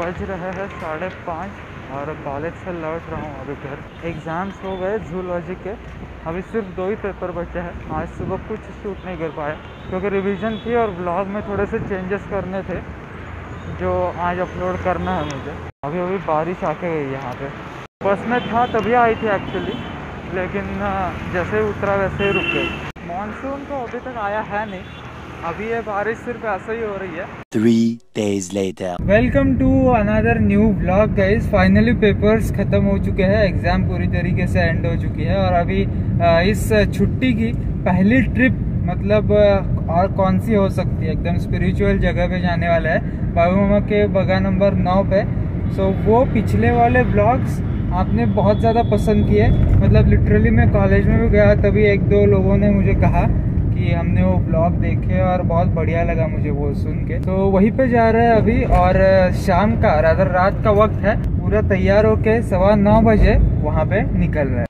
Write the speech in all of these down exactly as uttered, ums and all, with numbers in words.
बज रहे हैं साढ़े पाँच और कॉलेज से लौट रहा हूँ अभी घर। एग्ज़ाम्स हो गए जूलॉजी के, अभी सिर्फ दो ही पेपर बचे हैं। आज सुबह कुछ शूट नहीं कर पाया क्योंकि रिवीजन थी और ब्लॉग में थोड़े से चेंजेस करने थे जो आज अपलोड करना है मुझे। अभी अभी बारिश आके गई यहाँ पे। बस में था तभी आई थी एक्चुअली, लेकिन जैसे उतरा वैसे ही रुक गई। मानसून तो अभी तक आया है नहीं, अभी ये बारिश सिर्फ ऐसे ही हो रही है। Three days later. Welcome to another new blog guys. Finally papers खत्म हो चुके हैं, एग्जाम पूरी तरीके से एंड हो चुकी है और अभी इस छुट्टी की पहली ट्रिप मतलब और कौन सी हो सकती है, एकदम स्पिरिचुअल जगह पे जाने वाला है, बाबू मामा के बगा नंबर नौ पे। सो वो पिछले वाले ब्लॉग्स आपने बहुत ज़्यादा पसंद किए, मतलब लिटरली मैं कॉलेज में भी गया तभी एक दो लोगों ने मुझे कहा कि हमने वो ब्लॉग देखे और बहुत बढ़िया लगा मुझे वो सुन के। तो वहीं पे जा रहे हैं अभी और शाम का रात रात का वक्त है, पूरा तैयार होके सवा नौ बजे वहाँ पे निकल रहे हैं।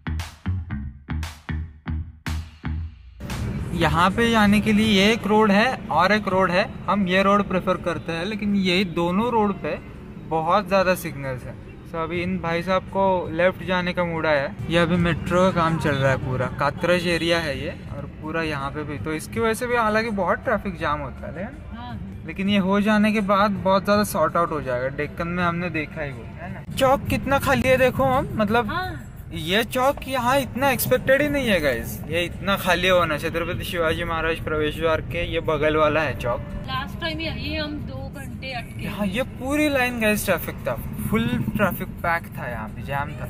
यहाँ पे जाने के लिए ये एक रोड है और एक रोड है, हम ये रोड प्रेफर करते हैं, लेकिन यही दोनों रोड पे बहुत ज़्यादा सिग्नल्स है। तो अभी इन भाई साहब को लेफ्ट जाने का मूड आया है। ये अभी मेट्रो का काम चल रहा है, पूरा कात्रज एरिया है ये और पूरा यहाँ पे भी, तो इसकी वजह से भी हालांकि बहुत ट्रैफिक जाम होता है, लेकिन हाँ। लेकिन ये हो जाने के बाद बहुत ज़्यादा सॉर्ट आउट हो जाएगा। डेक्कन में हमने देखा ही वो है ना। चौक कितना खाली है देखो हम, मतलब हाँ। ये चौक यहाँ इतना एक्सपेक्टेड ही नहीं है गाइस, ये इतना खाली होना। छत्रपति शिवाजी महाराज प्रवेश द्वार के ये बगल वाला है चौक। लास्ट टाइम ये हम दो घंटे अटके। हाँ, ये पूरी लाइन गाइस ट्रैफिक था, फुल ट्रैफिक पैक था, यहाँ पे जाम था।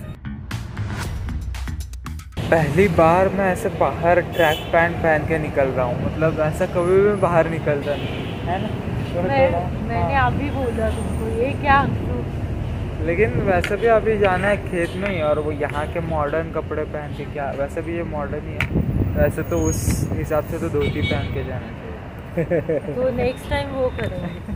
पहली बार मैं ऐसे बाहर ट्रैक पैंट पहन के निकल रहा हूँ, मतलब ऐसा कभी भी बाहर निकलता नहीं है ना। मैं, मैंने हाँ। अभी बोला तुमको ये क्या, लेकिन वैसे भी अभी जाना है खेत में ही और वो यहाँ के मॉडर्न कपड़े पहन के क्या, वैसे भी ये मॉडर्न ही है, वैसे तो उस हिसाब से तो धोती पहन के जाना चाहिए। तो नेक्स्ट टाइम वो करेंगे।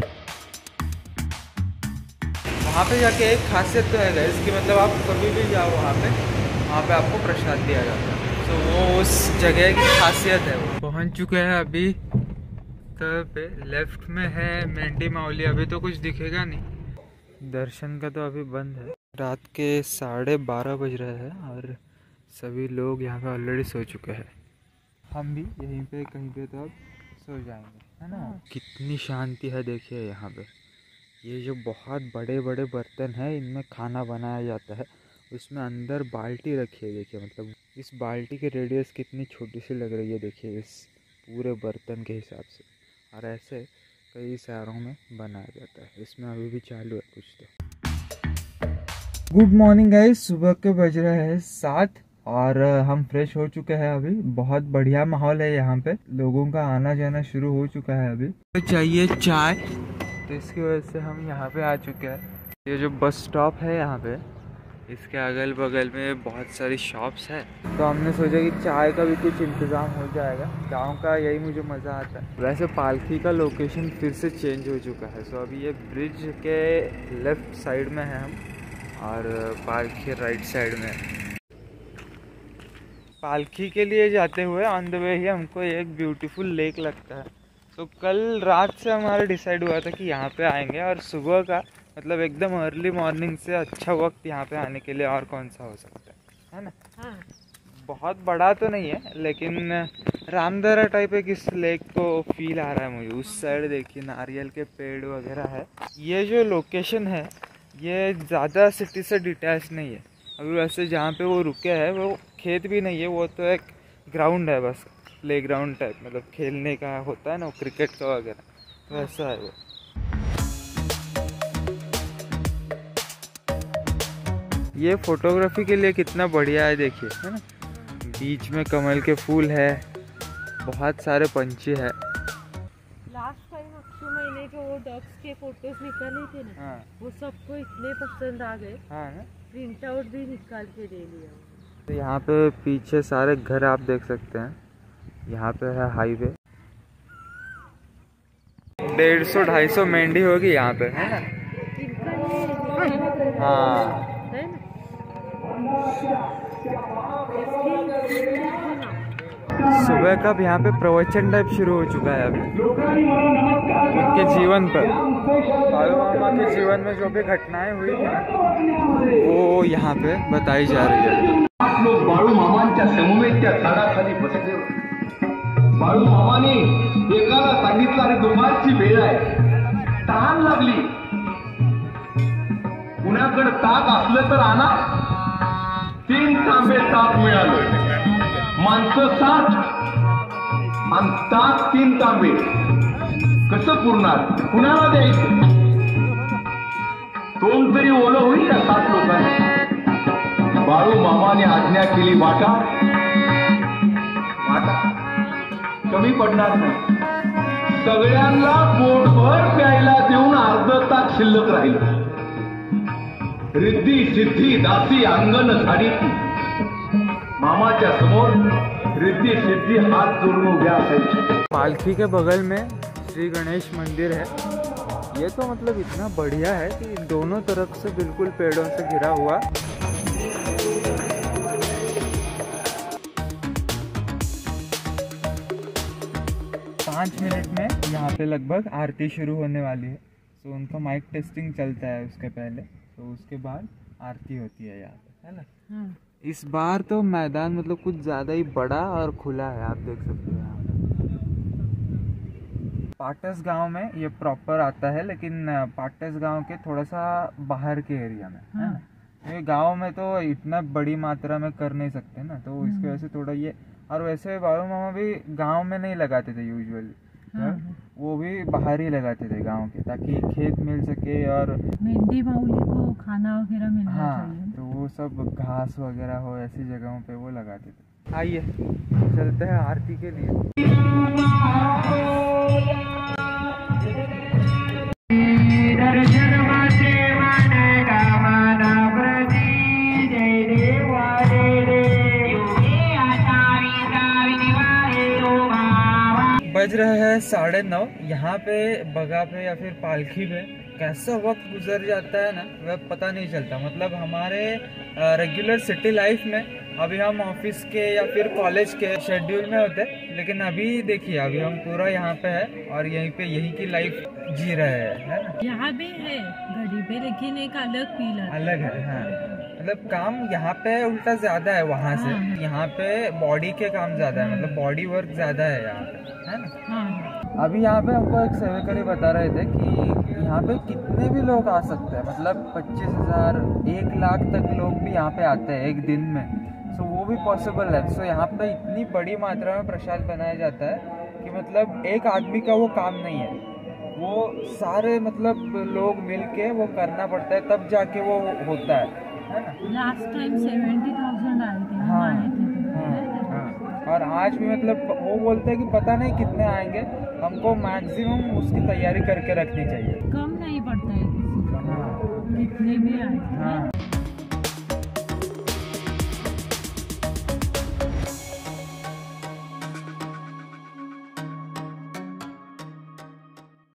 वहाँ पे जाके एक खासियत तो है गाइस कि मतलब आप कभी भी जाओ वहाँ पे, वहाँ पे आपको प्रसाद दिया जाता है। तो वो उस जगह की खासियत है। वो पहुँच चुके हैं अभी तब पे, लेफ्ट में है मेंढी माउली। अभी तो कुछ दिखेगा नहीं, दर्शन का तो अभी बंद है। रात के साढ़े बारह बज रहे हैं और सभी लोग यहाँ पे ऑलरेडी सो चुके हैं। हम भी यहीं पे कहीं पे तो अब सो जाएंगे, है ना। कितनी शांति है देखिए यहाँ पे। ये जो बहुत बड़े बड़े बर्तन हैं इनमें खाना बनाया जाता है, उसमें अंदर बाल्टी रखी है देखिए, मतलब इस बाल्टी की रेडियस कितनी छोटी सी लग रही है देखिए इस पूरे बर्तन के हिसाब से। और ऐसे कई शहरों में बनाया जाता है। इसमें अभी भी चालू है कुछ तो। गुड मॉर्निंग गाइस, सुबह के बज रहे हैं सात और हम फ्रेश हो चुके हैं अभी। बहुत बढ़िया माहौल है यहाँ पे, लोगों का आना जाना शुरू हो चुका है। अभी तो चाहिए चाय, तो इसकी वजह से हम यहाँ पे आ चुके हैं। ये जो बस स्टॉप है यहाँ पे, इसके अगल बगल में बहुत सारी शॉप्स है, तो हमने सोचा कि चाय का भी कुछ इंतज़ाम हो जाएगा। गांव का यही मुझे मज़ा आता है। वैसे पालकी का लोकेशन फिर से चेंज हो चुका है। सो अभी ये ब्रिज के लेफ़्ट साइड में है हम और पालकी राइट साइड में है। पालकी के लिए जाते हुए ऑन द वे ही हमको एक ब्यूटीफुल लेक लगता है। तो कल रात से हमारा डिसाइड हुआ था कि यहाँ पे आएंगे और सुबह का मतलब एकदम अर्ली मॉर्निंग से अच्छा वक्त यहाँ पे आने के लिए और कौन सा हो सकता है, है ना। हाँ। बहुत बड़ा तो नहीं है लेकिन रामदरा टाइप एक इस लेक को फील आ रहा है मुझे। उस साइड देखिए नारियल के पेड़ वगैरह है। ये जो लोकेशन है ये ज़्यादा सिटी से डिटैच नहीं है। अभी वैसे जहाँ पे वो रुके हैं वो खेत भी नहीं है, वो तो एक ग्राउंड है बस, प्ले ग्राउंड टाइप, मतलब खेलने का होता है ना क्रिकेट का वगैरह, तो ऐसा है वो। ये फोटोग्राफी के लिए कितना बढ़िया है देखिए, है ना। बीच में कमल के फूल है, बहुत सारे पंछी है। लास्ट टाइम अक्षु महीने के वो डक्स के फोटोज निकाले थे ना, हाँ। वो सबको इतने पसंद आ गए, हाँ ना, प्रिंट आउट भी निकाल के दे लिया। तो यहाँ पे पीछे सारे घर आप देख सकते हैं। यहाँ पे है हाईवे। डेढ़ सौ ढाई सौ मेंढी होगी यहाँ पे, है ना। हाँ, सुबह का यहाँ पे प्रवचन टाइप शुरू हो चुका है अभी। के जीवन पर, बाळू मामा के जीवन में जो भी घटनाएं हुई थी वो यहाँ पे बताई जा रही है। आप लोग बाळू मामांच्या समवेत त्या झाडाखाली बसले होते। बाळू मामाने एकाला सांगितलं, अरे दुपारची वेळ आहे, तहान लागली, कुणाकडे ताक असलं तर आणा। तीन तांबे ताक मिळालं, माणसं साठ आणि ताक तीन तांबे, कसं पुरणार, कुणाला द्यायचं? तोंड तरी ओलं होईल का सात लोकांनी? बाळू मामाने आज्ञा केली, वाटा वाटा, कमी पडणार नाही। सगळ्यांना पोटभर प्यायला देऊन अर्ध ताक शिल्लक राहिलं। रिद्धी सिद्धी दासी अंगण झाडी, मामाच्या समोर रिद्धी सिद्धी हात जोडून उभ्या असायची। पालखी के बगल में श्री गणेश मंदिर है। ये तो मतलब इतना बढ़िया है कि दोनों तरफ से बिल्कुल पेड़ों से घिरा हुआ। पाँच मिनट में यहाँ पे लगभग आरती शुरू होने वाली है। तो उनका माइक टेस्टिंग चलता है उसके पहले, तो उसके बाद आरती होती है यहाँ पे, है ना। इस बार तो मैदान मतलब कुछ ज़्यादा ही बड़ा और खुला है, आप देख सकते हो यहाँ पे। पाटस गांव में ये प्रॉपर आता है, लेकिन पाटस गांव के थोड़ा सा बाहर के एरिया में, है ना। ये गांव में तो इतना बड़ी मात्रा में कर नहीं सकते ना, तो इसकी वजह से थोड़ा ये। और वैसे बाळू मामा भी गांव में नहीं लगाते थे यूजुअली, वो भी बाहर ही लगाते थे गांव के, ताकि खेत मिल सके और मेंढी माउली को खाना वगैरह मिलना हाँ, चाहिए। तो वो सब घास वगैरह हो ऐसी जगहों पे वो लगाते थे। आइए चलते हैं आरती के लिए। बज रहे हैं साढ़े नौ। यहाँ पे बगा पे या फिर पालखी पे कैसा वक्त गुजर जाता है ना, वह पता नहीं चलता। मतलब हमारे रेगुलर सिटी लाइफ में अभी हम ऑफिस के या फिर कॉलेज के शेड्यूल में होते, लेकिन अभी देखिए अभी हम पूरा यहाँ पे है और यहीं पे यहीं की लाइफ जी रहे हैं, है ना। यहाँ भी है घड़ी पे, लेकिन एक अलग फील है, अलग है। हाँ, मतलब काम यहाँ पे उल्टा ज्यादा है वहाँ से। हाँ। यहाँ पे बॉडी के काम ज्यादा है, मतलब बॉडी वर्क ज्यादा है यहाँ पे, है ना। हाँ। अभी यहाँ पे हमको एक सेवकरी बता रहे थे कि यहाँ पे कितने भी लोग आ सकते हैं, मतलब पच्चीस हजार एक लाख तक लोग भी यहाँ पे आते हैं एक दिन में। सो वो भी पॉसिबल है। सो यहाँ पे इतनी बड़ी मात्रा में प्रसाद बनाया जाता है कि मतलब एक आदमी का वो काम नहीं है, वो सारे मतलब लोग मिलके वो करना पड़ता है, तब जाके वो होता है, है ना। लास्ट टाइम सेवेंटी थाउजेंड आए थे, हम आए थे। हाँ, हाँ। और आज भी मतलब वो बोलते हैं कि पता नहीं कितने आएंगे, हमको मैक्सिमम उसकी तैयारी करके रखनी चाहिए। कम नहीं पड़ता है किसी को, हाँ। कितने भी आए। हाँ।